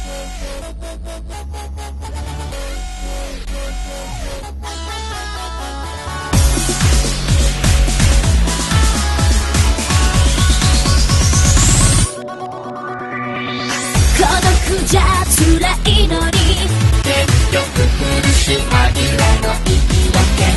じゃ辛いのに結局苦し紛れの言い訳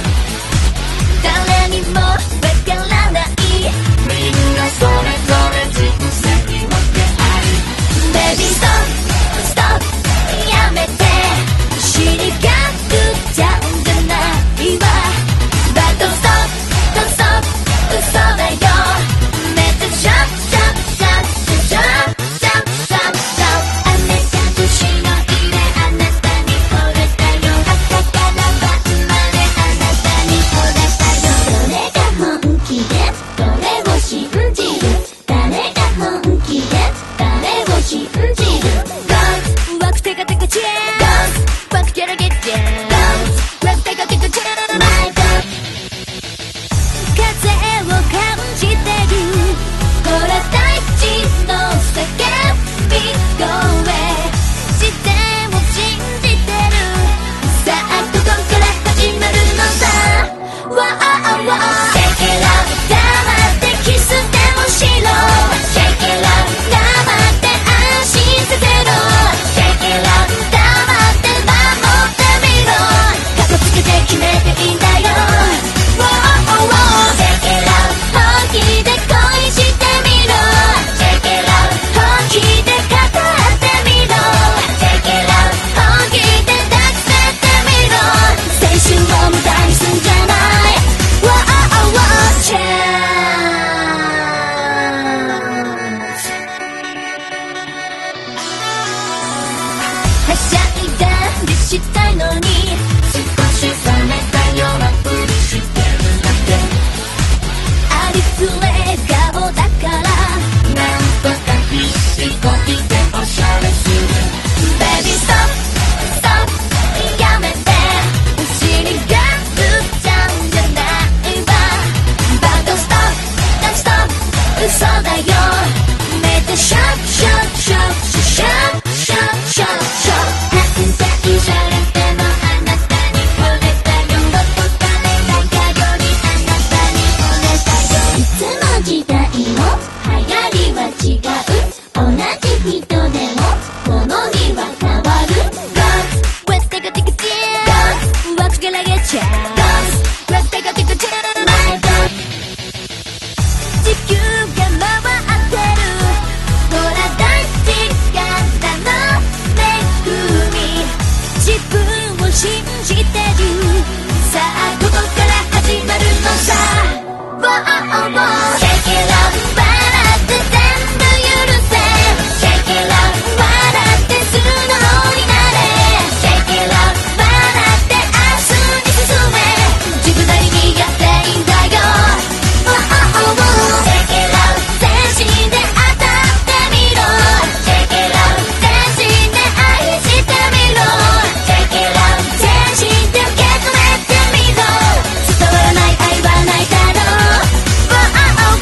誰にもわからないみんなそれぞれ人生に分けあり Baby stop stop やめて死にがくちゃうんじゃないわ But don't stop don't stop 嘘だよめっちゃシャッシャッシャッシャッシャッシャッシャッシャッ年の入れあなたに惚れたよ朝から晩まであなたに惚れたよどれが本気でどれを信じる誰が本気で誰を信じる Go ワクテカテカチェー Go ワクテラゲッチェー Go ワクテカテカチェー My God 風を感じてるほら大地の叫び声自然を信じてるさあここから始まるのさ Wow Shake it up 黙ってキスでもしろ Shake it up 黙って安心させろ Shake it up 黙って守ってみろかっこつけて決めていいんだよ Wow Shake it up 本気で恋してみろ Shake it up 本気で語ってみろ Shake it up 本気で抱きしめてみろ青春を無駄にすんじゃない Wow Chance はしゃいだりしたいのに少し冷めたようなふりしてるだけありふれ顔だからなんとか必死こいておしゃれする Baby stop stop やめて死にがくちゃうんじゃないわ But don't stop don't stop 嘘だよめっちゃシャッシャッシャッシャッシャッシャッシャッ反対されてもあなたに惚れたよどこかでなんかよりあなたに惚れたよいつの時代も流行りは違う同じ人でも好みは変わる Go Let's take a ticket Go Let's get like a chance Go Let's take a ticket My God 地球が回ってるほら大地からの恵み自分を信じてるさあここから始まるのさ Wow Shake it up 笑って全部許せ Shake it up 笑って素直になれ Shake it up 笑って明日に進め自分なりにやっていいんだよ Wow Shake it up 全身で当たってみろ Shake it up 全身で愛してみろ Shake it up 全身で受け止めてみろ伝わらない愛はないだろう Wow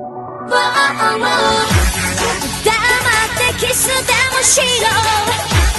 Wow 黙ってキスでもしろ